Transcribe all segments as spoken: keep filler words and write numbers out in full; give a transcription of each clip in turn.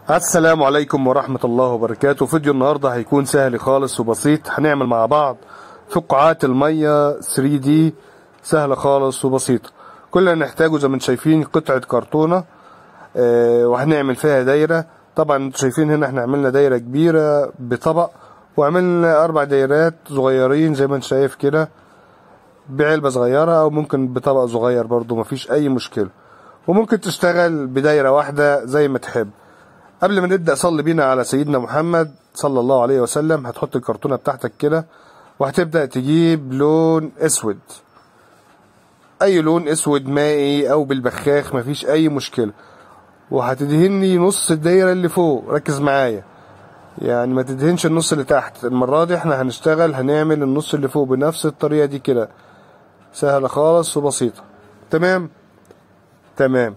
السلام عليكم ورحمة الله وبركاته. فيديو النهاردة هيكون سهل خالص وبسيط. هنعمل مع بعض فقاعات المية ثري دي سهلة خالص وبسيطة. كل اللي نحتاجه زي ما انتم شايفين قطعة كرتونة اه وهنعمل فيها دايرة. طبعا انتم شايفين هنا احنا عملنا دايرة كبيرة بطبق، وعملنا اربع دايرات صغيرين زي ما انت شايف كده بعلبة صغيرة، او ممكن بطبق صغير برضو مفيش اي مشكلة، وممكن تشتغل بدايرة واحدة زي ما تحب. قبل ما نبدأ صلي بينا على سيدنا محمد صلى الله عليه وسلم. هتحط الكرتونة بتاعتك كده وهتبدأ تجيب لون اسود، اي لون اسود مائي او بالبخاخ مفيش اي مشكلة، وهتدهني نص الدايرة اللي فوق. ركز معايا، يعني ما تدهنش النص اللي تحت. المرة دي احنا هنشتغل هنعمل النص اللي فوق بنفس الطريقة دي كده، سهلة خالص وبسيطة. تمام تمام.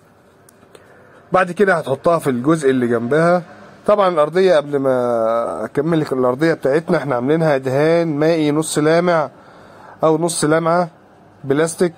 بعد كده هتحطها في الجزء اللي جنبها. طبعا الارضيه قبل ما اكمل لك الارضيه بتاعتنا احنا عاملينها دهان مائي نص لامع او نص لمعه بلاستيك،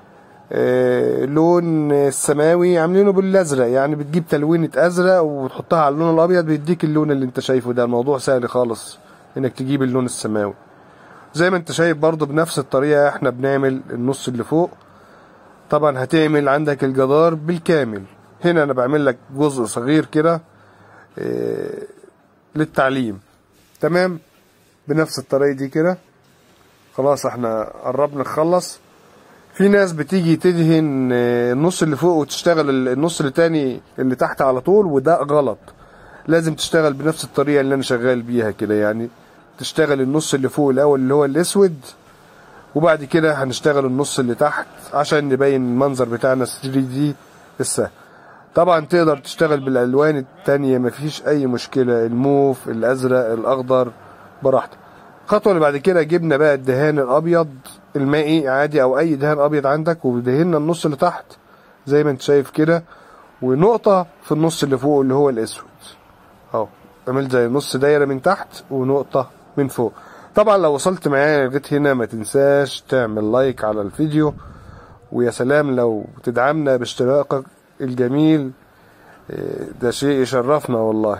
آه لون السماوي عاملينه بالازرق، يعني بتجيب تلوينه ازرق وتحطها على اللون الابيض بيديك اللون اللي انت شايفه ده. الموضوع سهل خالص انك تجيب اللون السماوي زي ما انت شايف. برضو بنفس الطريقه احنا بنعمل النص اللي فوق. طبعا هتعمل عندك الجدار بالكامل. هنا انا بعمل لك جزء صغير كده إيه للتعليم. تمام، بنفس الطريقه دي كده. خلاص احنا قربنا نخلص. في ناس بتيجي تدهن النص اللي فوق وتشتغل النص اللي تاني اللي تحت على طول، وده غلط. لازم تشتغل بنفس الطريقه اللي انا شغال بيها كده، يعني تشتغل النص اللي فوق الاول اللي هو الاسود، وبعد كده هنشتغل النص اللي تحت عشان نبين المنظر بتاعنا ثري دي السهل. طبعا تقدر تشتغل بالالوان التانية مفيش اي مشكلة، الموف، الازرق، الاخضر، براحتك. الخطوة اللي بعد كده جبنا بقى الدهان الابيض المائي عادي او اي دهان ابيض عندك، ودهنا النص اللي تحت زي ما انت شايف كده، ونقطة في النص اللي فوق اللي هو الاسود اهو. عملت زي نص دايرة من تحت ونقطة من فوق. طبعا لو وصلت معايا لغاية هنا ما تنساش تعمل لايك على الفيديو، ويا سلام لو تدعمنا باشتراكك الجميل، ده شيء يشرفنا والله.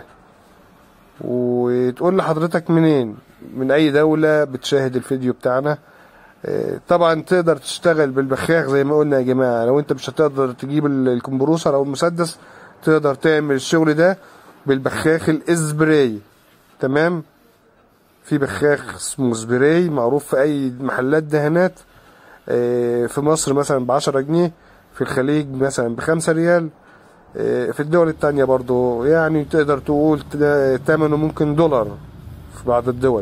وتقول لحضرتك منين، من اي دولة بتشاهد الفيديو بتاعنا. طبعا تقدر تشتغل بالبخاخ زي ما قلنا يا جماعة. لو انت مش هتقدر تجيب الكمبروسر او المسدس تقدر تعمل الشغل ده بالبخاخ الاسبراي. تمام، في بخاخ اسمه سبراي معروف في اي محلات دهانات، في مصر مثلا بعشرة جنيه، في الخليج مثلا بخمسة ريال، في الدول التانية برضو يعني تقدر تقول تمنه ممكن دولار في بعض الدول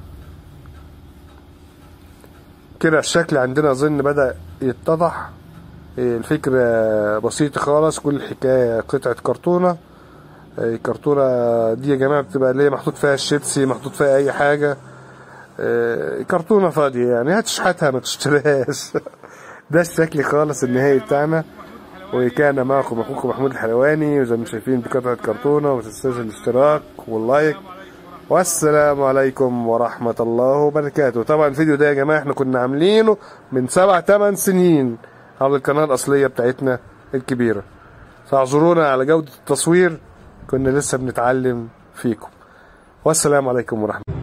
كده. الشكل عندنا اظن بدأ يتضح. الفكرة بسيطة خالص، كل الحكاية قطعة كرتونة. الكرتونة دي يا جماعة بتبقى اللي هي محطوط فيها الشيبسي، محطوط فيها اي حاجة، كرتونة فاضية يعني هتشحتها ما تشتريهاش. ده الشكل خالص النهائي بتاعنا. وكان معكم اخوكم محمود الحلواني، وزي ما انتم شايفين بقطعة كرتونة. وما تنساش الاشتراك واللايك، والسلام عليكم ورحمة الله وبركاته. طبعا الفيديو ده يا جماعة احنا كنا عاملينه من سبع تمن سنين على القناة الأصلية بتاعتنا الكبيرة، فاعذرونا على جودة التصوير، كنا لسه بنتعلم فيكم. والسلام عليكم ورحمة الله.